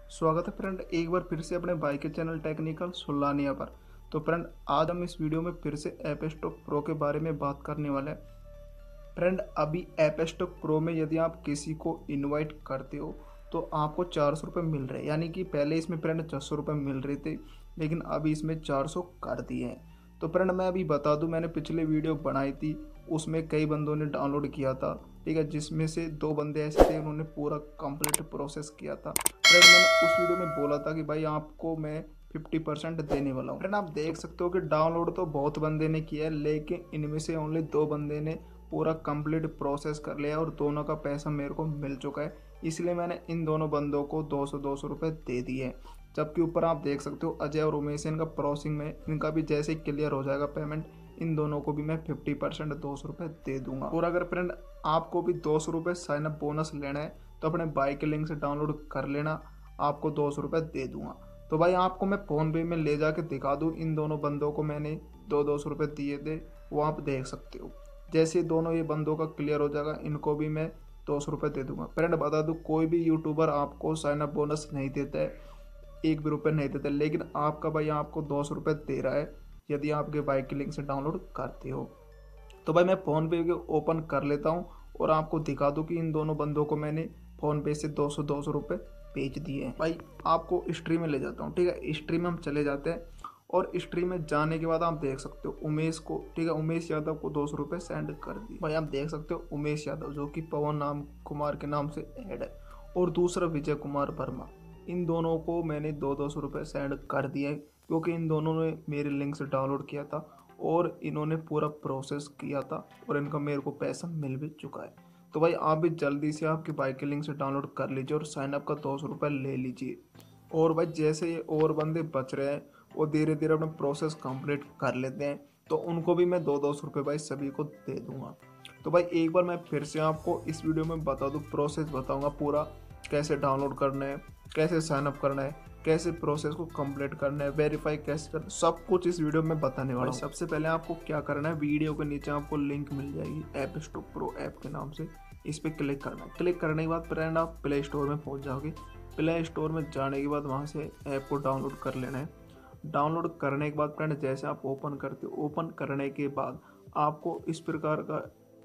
स्वागत है फ्रेंड एक बार फिर से अपने भाई के चैनल टेक्निकल सुल्लानिया पर। तो फ्रेंड आज हम इस वीडियो में फिर से ऐप स्टॉक प्रो के बारे में बात करने वाले हैं। फ्रेंड अभी ऐप स्टॉक प्रो में यदि आप किसी को इनवाइट करते हो तो आपको 400 रुपये मिल रहे हैं, यानी कि पहले इसमें फ्रेंड 600 रुपये मिल रहे थे लेकिन अभी इसमें 400 कर दिए हैं। तो फ्रेंड मैं अभी बता दूं, मैंने पिछले वीडियो बनाई थी, उसमें कई बंदों ने डाउनलोड किया था, ठीक है, जिसमें से 2 बंदे ऐसे थे उन्होंने पूरा कंप्लीट प्रोसेस किया था। फ्रेंड मैंने उस वीडियो में बोला था कि भाई आपको मैं 50% देने वाला हूँ। फ्रेंड आप देख सकते हो कि डाउनलोड तो बहुत बंदे ने किया है लेकिन इनमें से ओनली 2 बंदे ने पूरा कंप्लीट प्रोसेस कर लिया और दोनों का पैसा मेरे को मिल चुका है, इसलिए मैंने इन दोनों बंदों को 200 रुपये दे दिए। जबकि ऊपर आप देख सकते हो अजय और उमेश इनका प्रोसेसिंग में, इनका भी जैसे ही क्लियर हो जाएगा पेमेंट, इन दोनों को भी मैं 50% 200 रुपये दे दूंगा। और अगर फ्रेंड आपको भी 200 रुपये साइनअप बोनस लेना है तो अपने भाई के लिंक से डाउनलोड कर लेना, आपको 200 रुपये दे दूंगा। तो भाई आपको मैं फ़ोन पे में ले जाके दिखा दूँ, इन दोनों बंदों को मैंने 200 रुपये दिए थे, वो आप देख सकते हो। जैसे दोनों ये बंदों का क्लियर हो जाएगा इनको भी मैं 200 रुपये दे दूंगा। फ्रेंड बता दूँ, कोई भी यूट्यूबर आपको साइनअप बोनस नहीं देता है, 1 भी रुपये नहीं देता, लेकिन आपका भाई आपको 200 रुपये दे रहा है यदि आपके भाई के लिंक से डाउनलोड करते हो। तो भाई मैं फ़ोन पे ओपन कर लेता हूँ और आपको दिखा दूँ कि इन दोनों बंदों को मैंने फ़ोन पे से 200 रुपये भेज दिए हैं। भाई आपको हिस्ट्री में ले जाता हूँ, ठीक है, हिस्ट्री में हम चले जाते हैं और हिस्ट्री में जाने के बाद आप देख सकते हो उमेश को, ठीक है, उमेश यादव को 200 रुपये सेंड कर दिए। भाई आप देख सकते हो उमेश यादव जो कि पवन नाम कुमार के नाम से ऐड है, और दूसरा विजय कुमार वर्मा, इन दोनों को मैंने 200 रुपये सेंड कर दिया है क्योंकि इन दोनों ने मेरे लिंक से डाउनलोड किया था और इन्होंने पूरा प्रोसेस किया था और इनका मेरे को पैसा मिल भी चुका है। तो भाई आप भी जल्दी से आपके भाई के लिंक से डाउनलोड कर लीजिए और साइनअप का 200 रुपये ले लीजिए। और भाई जैसे ये और बंदे बच रहे हैं वो धीरे धीरे अपना प्रोसेस कंप्लीट कर लेते हैं तो उनको भी मैं 200 रुपये भाई सभी को दे दूंगा। तो भाई एक बार मैं फिर से आपको इस वीडियो में बता दूँ, प्रोसेस बताऊँगा पूरा, कैसे डाउनलोड करना है, कैसे साइनअप करना है, कैसे प्रोसेस को कंप्लीट करना है, वेरीफाई कैसे करना है, सब कुछ इस वीडियो में बताने वाला हूँ। सबसे पहले आपको क्या करना है, वीडियो के नीचे आपको लिंक मिल जाएगी ऐप स्टॉक प्रो ऐप के नाम से, इस पर क्लिक करना है। क्लिक करने के बाद फ्रेंड आप प्ले स्टोर में पहुँच जाओगे। प्ले स्टोर में जाने के बाद वहाँ से ऐप को डाउनलोड कर लेना है। डाउनलोड करने के बाद फ्रेंड जैसे आप ओपन करते हो, ओपन करने के बाद आपको इस प्रकार का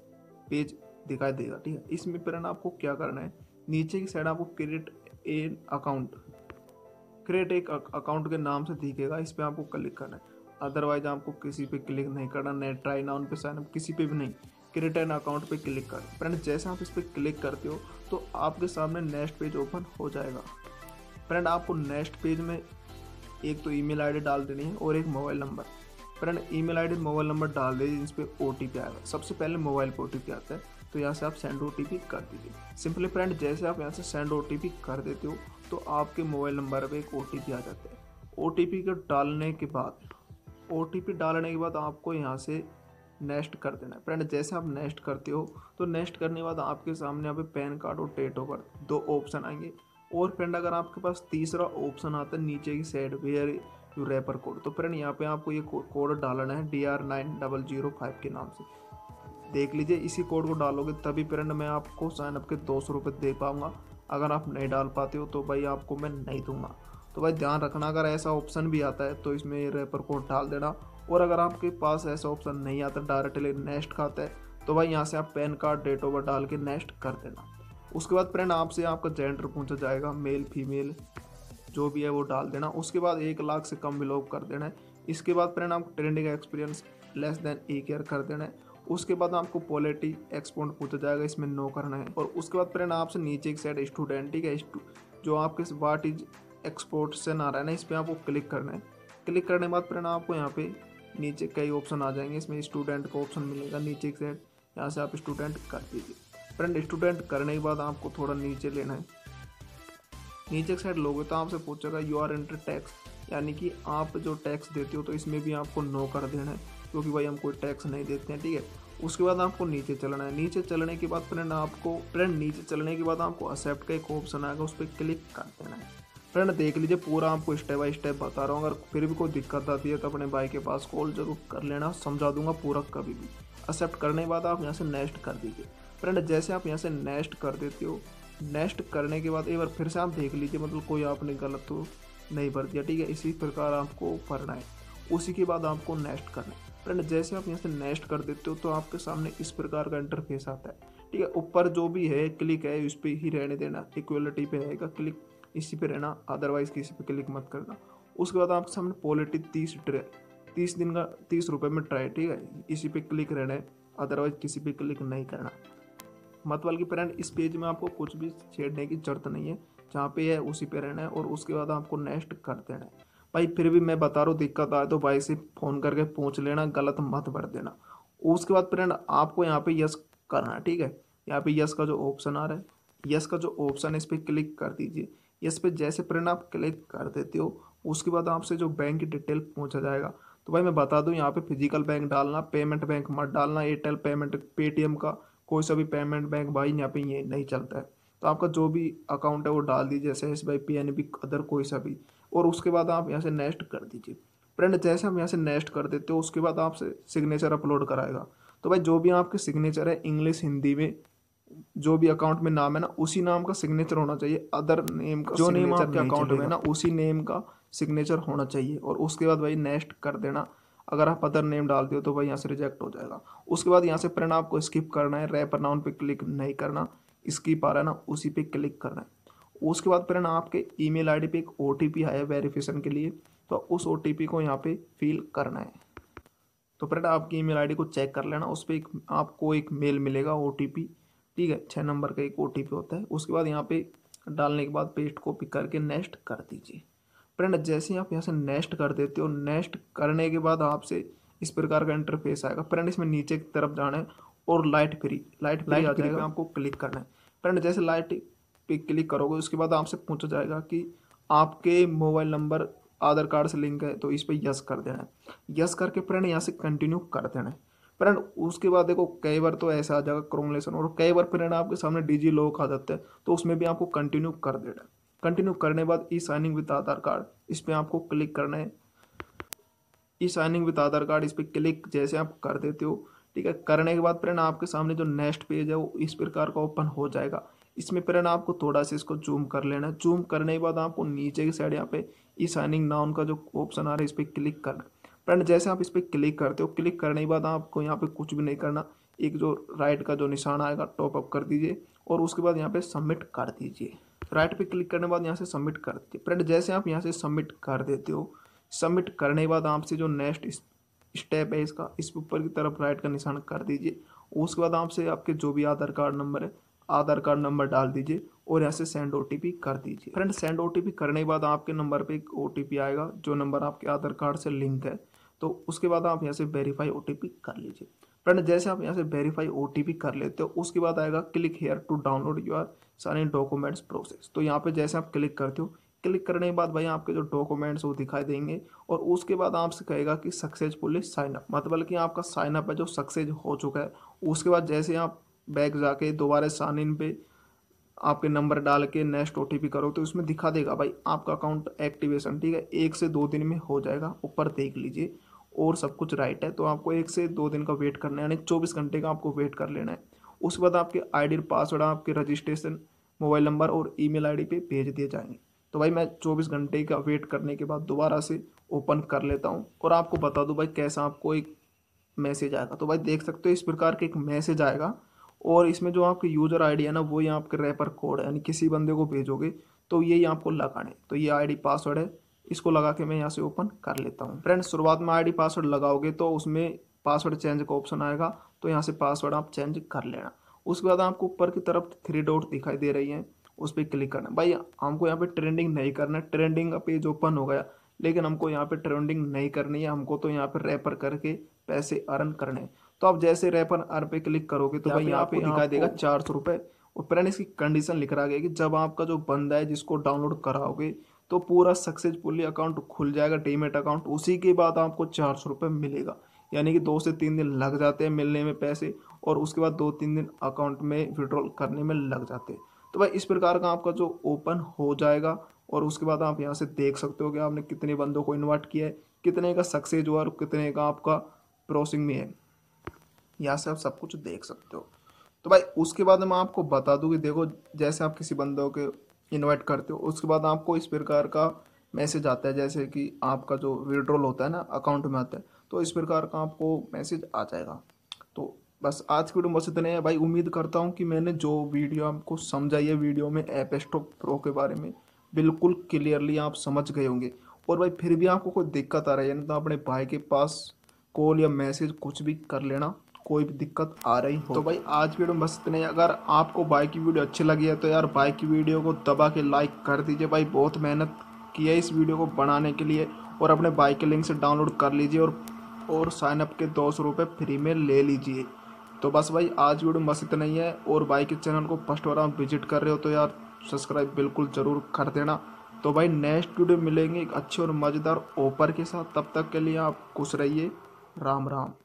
पेज दिखाई देगा, ठीक है। इसमें फ्रेंड आपको क्या करना है, नीचे की साइड आपको क्रिएट एक अकाउंट के नाम से दिखेगा, इस पर आपको क्लिक करना है। अदरवाइज आपको किसी पे क्लिक नहीं करना, नेट ट्राई नाउन पे साइनअप किसी पे भी नहीं, क्रिएट एन अकाउंट पे क्लिक कर। फ्रेंड जैसे आप इस पर क्लिक करते हो तो आपके सामने नेक्स्ट पेज ओपन हो जाएगा। फ्रेंड आपको नेक्स्ट पेज में एक तो ईमेल आईडी डाल देनी है और एक mobile number. Friend email ID mobile number डाल दीजिए, जिस पे OTP आएगा। सबसे पहले मोबाइल पे OTP आता है तो यहाँ से आप सेंड OTP कर दीजिए सिंपली। फ्रेंड जैसे आप यहाँ से सेंड OTP कर देते हो तो आपके मोबाइल नंबर पे एक OTP आ जाता है। OTP को डालने के बाद आपको यहाँ से नेक्स्ट कर देना है। फ्रेंड जैसे आप नेक्स्ट करते हो तो नेक्स्ट करने के बाद आपके सामने यहाँ पे पैन कार्ड और डेट ऑफ बर्थ 2 ऑप्शन आएंगे। और फ्रेंड अगर आपके पास तीसरा ऑप्शन आता है नीचे की side where you refer code, तो फ्रेंड यहाँ पे आपको ये कोड डालना है DR9005 के नाम से, देख लीजिए। इसी कोड को डालोगे तभी फ्रेंड मैं आपको साइनअप के 200 रुपये दे पाऊँगा। अगर आप नहीं डाल पाते हो तो भाई आपको मैं नहीं दूंगा। तो भाई ध्यान रखना, अगर ऐसा ऑप्शन भी आता है तो इसमें रेफर कोड डाल देना। और अगर आपके पास ऐसा ऑप्शन नहीं आता, डायरेक्टली नेक्स्ट का आता है, तो भाई यहाँ से आप PAN card date of birth डाल के नेक्स्ट कर देना। उसके बाद फ्रेंड आपसे आपका जेंडर पूछा जाएगा, मेल फीमेल जो भी है वो डाल देना। उसके बाद 1 लाख से कम बिलोव कर देना है। इसके बाद फ्रेंड आपको trending experience less than 1 year कर देना है। उसके बाद आपको पॉलिटी एक्सपोर्ट पूछा जाएगा, इसमें नो करना है। और उसके बाद फ्रेंड आपसे नीचे एक साइड स्टूडेंट, ठीक है, जो आपके वाट इज एक्सपोर्ट से ना रहा है ना, इस पर आपको क्लिक करना है। क्लिक करने के बाद फ्रेंड आपको यहाँ पे नीचे कई ऑप्शन आ जाएंगे, इसमें स्टूडेंट का ऑप्शन मिलेगा नीचे एक साइड, यहाँ से आप स्टूडेंट कर दीजिए। फ्रेंड स्टूडेंट करने के बाद आपको थोड़ा नीचे लेना है। नीचे एक साइड लोगे तो आपसे पूछेगा यू आर एंटर टैक्स, यानी कि आप जो टैक्स देते हो तो इसमें भी आपको नो कर देना है क्योंकि भाई हम कोई टैक्स नहीं देते हैं, ठीक है। उसके बाद आपको नीचे चलना है। नीचे चलने के बाद फ्रेंड नीचे चलने के बाद आपको एक्सेप्ट का एक ऑप्शन आएगा, उस पर क्लिक कर देना है। फ्रेंड देख लीजिए पूरा आपको स्टेप बाय स्टेप बता रहा हूँ। अगर फिर भी कोई दिक्कत आती है तो अपने भाई के पास कॉल जरूर कर लेना, समझा दूंगा पूरा कभी भी। एक्सेप्ट करने के बाद आप यहाँ से नेक्स्ट कर दीजिए। फ्रेंड जैसे आप यहाँ से नेक्स्ट कर देते हो नेक्स्ट करने के बाद एक बार फिर से आप देख लीजिए, मतलब कोई आपने गलत तो नहीं भर दिया, ठीक है। इसी प्रकार आपको भरना है। उसी के बाद आपको नेक्स्ट करना है। फ्रेंड जैसे आप यहाँ से नेक्स्ट कर देते हो तो आपके सामने इस प्रकार का इंटरफेस आता है, ठीक है। ऊपर जो भी है क्लिक है इस पर ही रहने देना, इक्वलिटी पे रहेगा क्लिक, इसी पे रहना, अदरवाइज किसी पे क्लिक मत करना। उसके बाद आपके सामने पॉलिटी 30 दिन का 30 रुपये में ट्राई, ठीक है, इसी पे क्लिक रहना है, अदरवाइज किसी पे क्लिक नहीं करना। मतलब कि फ्रेंड इस पेज में आपको कुछ भी छेड़ने की जरूरत नहीं है, जहाँ पे है उसी पे रहना है और उसके बाद आपको नेक्स्ट कर देना है। भाई फिर भी मैं बता रहा हूँ, दिक्कत आए तो भाई से फ़ोन करके पूछ लेना, गलत मत भर देना। उसके बाद फ्रेंड आपको यहाँ पे यस करना है, ठीक है। यहाँ पे यस का जो ऑप्शन आ रहा है, यस का जो ऑप्शन है इस पर क्लिक कर दीजिए। यस पे जैसे फ्रेंड आप क्लिक कर देते हो उसके बाद आपसे जो बैंक की डिटेल पूछा जाएगा, तो भाई मैं बता दूं यहाँ पे फिजिकल बैंक डालना, पेमेंट बैंक मत डालना, एयरटेल पेमेंट, पेटीएम का कोई सा भी पेमेंट बैंक भाई यहाँ पे ये नहीं चलता है। तो आपका जो भी अकाउंट है वो डाल दीजिए, जैसे SBI, PNB, अदर कोई सा भी, और उसके बाद आप यहाँ से नेक्स्ट कर दीजिए। फ्रेंड जैसे हम यहाँ से नेक्स्ट कर देते हो उसके बाद आपसे सिग्नेचर अपलोड कराएगा। तो भाई जो भी आपके सिग्नेचर है इंग्लिश हिंदी में, जो भी अकाउंट में नाम है ना उसी नाम का सिग्नेचर होना चाहिए, अदर नेम का जो नेम आपके अकाउंट में है ना उसी नेम का सिग्नेचर होना चाहिए। और उसके बाद भाई नेक्स्ट कर देना। अगर आप अदर नेम डालते हो तो भाई यहाँ से रिजेक्ट हो जाएगा। उसके बाद यहाँ से फ्रेंड आपको स्किप करना है, रैपर नाउन पे क्लिक नहीं करना, स्किप आ रहा है ना उसी पे क्लिक करना है। उसके बाद फ्रेंड आपके ईमेल आईडी पे एक OTP आया है वेरिफिकेशन के लिए, तो उस OTP को यहाँ पे फिल करना है। तो फ्रेंड आपकी ईमेल आईडी को चेक कर लेना, उस पर आपको एक मेल मिलेगा OTP, ठीक है, 6 नंबर का एक OTP होता है। उसके बाद यहाँ पे डालने के बाद पेस्ट कॉपी करके नेक्स्ट कर दीजिए। फ्रेंड जैसे ही आप यहाँ से नेक्स्ट कर देते हो, नेक्स्ट करने के बाद आपसे इस प्रकार का इंटरफेस आएगा। फ्रेंड इसमें नीचे की तरफ जाना है और लाइट फ्री आ जाएगा, आपको क्लिक करना है। फ्रेंड जैसे लाइट पे क्लिक करोगे उसके बाद आपसे पूछा जाएगा कि आपके मोबाइल नंबर आधार कार्ड से लिंक है, तो इस पर यस कर देना है। यस करके फ्रेंड यहाँ से कंटिन्यू कर देना है। फ्रेंड उसके बाद देखो कई बार तो ऐसा आ जाएगा क्रोमलेशन, और कई बार फ्रेंड आपके सामने डिजी लॉक आ जाता है, तो उसमें भी आपको कंटिन्यू कर देना है। कंटिन्यू करने के बाद e signing with Aadhaar card, इस पर आपको क्लिक करना है। E signing with Aadhaar card इस पर क्लिक जैसे आप कर देते हो, ठीक है, करने के बाद फ्रेंड आपके सामने जो नेक्स्ट पेज है वो इस प्रकार का ओपन हो जाएगा। इसमें फ्रेंड आपको थोड़ा सा इसको जूम कर लेना है। जूम करने के बाद आपको नीचे की साइड यहाँ पे ई साइनिंग नाउन का जो ऑप्शन आ रहा है इस पर क्लिक करना है। फ्रेंड जैसे आप इस पर क्लिक करते हो, क्लिक करने के बाद आपको यहाँ पे कुछ भी नहीं करना, एक जो राइट का जो निशान आएगा टॉप अप कर दीजिए और उसके बाद यहाँ पे सबमिट कर दीजिए। राइट पे क्लिक करने के बाद यहाँ से सबमिट कर दीजिए। फ्रेंड जैसे आप यहाँ से सबमिट कर देते हो, सबमिट करने के बाद आपसे जो नेक्स्ट स्टेप है इसका, इस ऊपर की तरफ राइट का निशान कर दीजिए। उसके बाद आपसे आपके जो भी आधार कार्ड नंबर है, आधार कार्ड नंबर डाल दीजिए और यहाँ से सेंड OTP कर दीजिए। फ्रेंड सेंड OTP करने के बाद आपके नंबर पे एक OTP आएगा जो नंबर आपके आधार कार्ड से लिंक है, तो उसके बाद आप यहाँ से वेरीफाई OTP कर लीजिए। फ्रेंड जैसे आप यहाँ से वेरीफाई OTP कर लेते हो उसके बाद आएगा click here to download your सारे डॉक्यूमेंट्स प्रोसेस। तो यहाँ पे जैसे आप क्लिक करते हो, क्लिक करने के बाद भाई आपके जो डॉक्यूमेंट्स वो दिखाई देंगे और उसके बाद आपसे कहेगा कि सक्सेसफुली साइन अप, मतलब कि आपका साइन अप है जो सक्सेस हो चुका है। उसके बाद जैसे आप बैक जाके दोबारा साइन इन पे आपके नंबर डाल के नेक्स्ट OTP करो तो उसमें दिखा देगा भाई आपका अकाउंट एक्टिवेशन, ठीक है, 1 से 2 दिन में हो जाएगा। ऊपर देख लीजिए और सब कुछ राइट है, तो आपको 1 से 2 दिन का वेट करना है, यानी 24 घंटे का आपको वेट कर लेना है। उसके बाद आपके ID पासवर्ड आपके रजिस्ट्रेशन मोबाइल नंबर और ईमेल ID पे भेज दिए जाएंगे। तो भाई मैं 24 घंटे का वेट करने के बाद दोबारा से ओपन कर लेता हूँ और आपको बता दूँ भाई कैसा आपको एक मैसेज आएगा। तो भाई देख सकते हो इस प्रकार के एक मैसेज आएगा और इसमें जो आपके यूज़र ID है ना वो ही आपके रैपर कोड है, यानी किसी बंदे को भेजोगे तो यही आपको लगाना है। तो ये ID पासवर्ड है, इसको लगा के मैं यहाँ से ओपन कर लेता हूँ। फ्रेंड्स शुरुआत में ID पासवर्ड लगाओगे तो उसमें पासवर्ड चेंज का ऑप्शन आएगा, तो यहाँ से पासवर्ड आप चेंज कर लेना। उसके बाद आपको ऊपर की तरफ 3 डॉट दिखाई दे रही हैं, उस पर क्लिक करना। भाई हमको यहाँ पे ट्रेंडिंग नहीं करना है, ट्रेंडिंग का पेज ओपन हो गया लेकिन हमको यहाँ पे ट्रेंडिंग नहीं करनी है, हमको तो यहाँ पे रैपर करके पैसे अर्न करने हैं। तो आप जैसे रैपर अर्न पे क्लिक करोगे तो भाई यहाँ पे दिखाई देगा 400 रुपये। और फ्रेंड इसकी कंडीशन लिख रहा गया कि जब आपका जो बंदा है जिसको डाउनलोड कराओगे तो पूरा सक्सेसफुली अकाउंट खुल जाएगा, डीमेट अकाउंट, उसी के बाद आपको 400 रुपये मिलेगा। यानी कि 2 से 3 दिन लग जाते हैं मिलने में पैसे और उसके बाद 2-3 दिन अकाउंट में विड्रॉल करने में लग जाते हैं। तो भाई इस प्रकार का आपका जो ओपन हो जाएगा और उसके बाद आप यहाँ से देख सकते हो कि आपने कितने बंदों को इन्वाइट किया है, कितने का सक्सेस हुआ और कितने का आपका प्रोसेसिंग में है। यहाँ से आप सब कुछ देख सकते हो। तो भाई उसके बाद मैं आपको बता दूं कि देखो, जैसे आप किसी बंदों के इनवाइट करते हो, उसके बाद आपको इस प्रकार का मैसेज आता है, जैसे कि आपका जो विड्रॉल होता है ना अकाउंट में आता है, तो इस प्रकार का आपको मैसेज आ जाएगा। तो बस आज की वीडियो में बस इतने है भाई। उम्मीद करता हूँ कि मैंने जो वीडियो आपको समझाई है वीडियो में ऐप स्टॉक प्रो के बारे में, बिल्कुल क्लियरली आप समझ गए होंगे। और भाई फिर भी आपको कोई दिक्कत आ रही है ना, तो अपने भाई के पास कॉल या मैसेज कुछ भी कर लेना, कोई भी दिक्कत आ रही हो। तो भाई आज की वीडियो में बस इतने ही। अगर आपको भाई की वीडियो अच्छी लगी है तो यार भाई की वीडियो को दबा के लाइक कर दीजिए। भाई बहुत मेहनत की है इस वीडियो को बनाने के लिए, और अपने भाई के लिंक से डाउनलोड कर लीजिए और साइन अप के 200 रुपये फ्री में ले लीजिए। तो बस भाई आज वीडियो में बस इतना ही है। और भाई के चैनल को फर्स्ट बार आप विजिट कर रहे हो तो यार सब्सक्राइब बिल्कुल ज़रूर कर देना। तो भाई नेक्स्ट वीडियो मिलेंगे एक अच्छे और मज़ेदार ऑफर के साथ, तब तक के लिए आप खुश रहिए। राम राम।